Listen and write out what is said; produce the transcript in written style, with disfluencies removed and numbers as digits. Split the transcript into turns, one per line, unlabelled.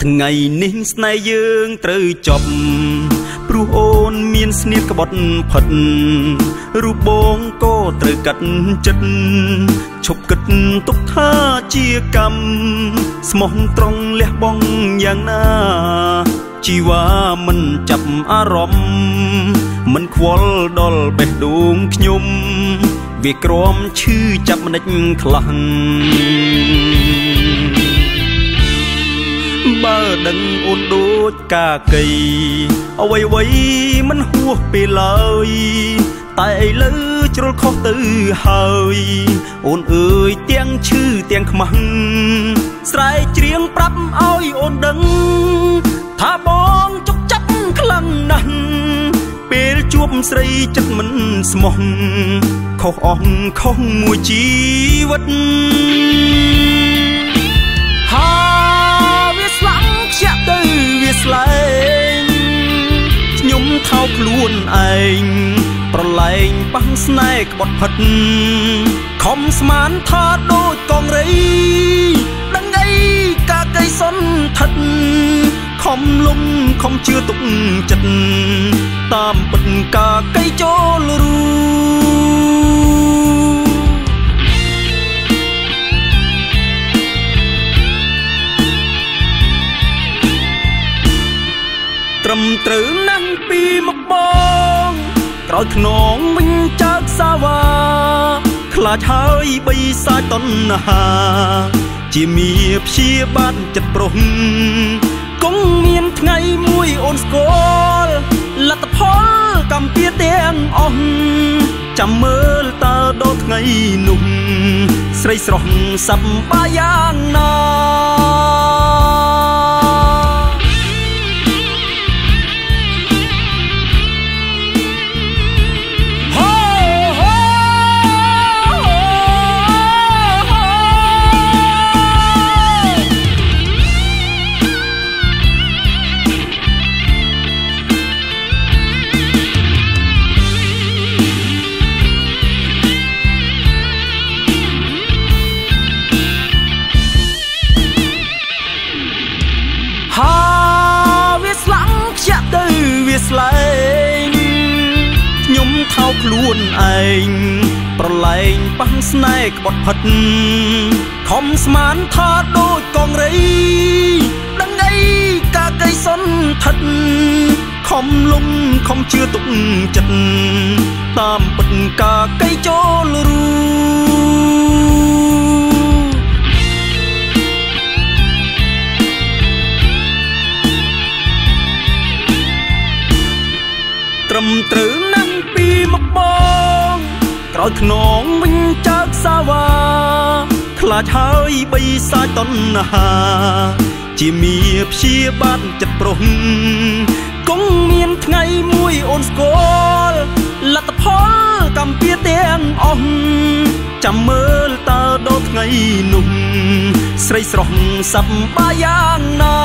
ថ្ងៃនេះស្នេហ៍យើងត្រូវចប់ព្រោះអូនមានស្នៀតក្បត់ផិតរូបបងក៏ត្រូវកាត់ចិត្តឈប់គិតទុកថាជាកម្មស្មោះត្រង់លះបង់យ៉ាងណាជីវ៉ាមិនចាប់អារម្មណ៍មិនខ្វល់ដល់បេះដូងខ្ញុំវាក្រំឈឺចាប់ម្ដេចខ្លះបើដឹងអូនដូចកាកៃអ្វីមិនហួសពេលឡើយតែឥឡូវជ្រុលខុសទៅហើយអូនអើយទាំងឈឺទាំងខ្មាស់ស្រែកច្រៀងប្រាប់ឲ្យអូនដឹងថាបងចុកចាប់ខ្លាំងណាស់ពេលជួបស្រីចិត្តមិនស្មោះខុសអស់ខុសមួយជីវិតវាស្លាំងខ្ជាក់ទៅវាស្លែងខ្ញុំថោកខ្លួនឯងប្រឡែងប៉ះស្នេហ៍ក្បត់ផិតខំស្មានថាដូចកងរីដឹងអីកាកៃសុនថិតខំលំខំជឿទុកចិត្តតាមពិតកាកៃចូលរូត្រឹមត្រូវណាស់ពីមកបងក្រោយខ្នងវិញចើកសាវ៉ាខ្លាចហើយបីសាច់តណ្ហាជាមៀព្យាបាទចិត្តប្រុសគង់មានថ្ងៃមួយអូនស្គាល់លទ្ធផលកម្មពៀទាំងអស់ចាំមើលតើដល់ថ្ងៃនោះស្រីស្រស់សប្បាយយ៉ាងណាស្លែងខ្ញុំថោកខ្លួនឯងប្រឡែងប៉ះស្នេហ៍ក្បត់ផិតខំស្មានថាដូចកងរីដឹងអីកាកៃសុនថិតខំលំខំជឿទុកចិត្តតាមពិតកាកៃចូលរូត្រឹមត្រូវណាស់ពីមកបងក្រោយខ្នងវិញចើកសាវ៉ាខ្លាចហើយបីសាច់តណ្ហាជាមៀព្យាបាទចិត្តប្រុសគង់មានថ្ងៃមួយអូនស្គាល់លទ្ធផលកម្មពៀទាំងអស់ចាំមើលតើដល់ថ្ងៃនោះស្រីស្រស់សប្បាយយ៉ាងណា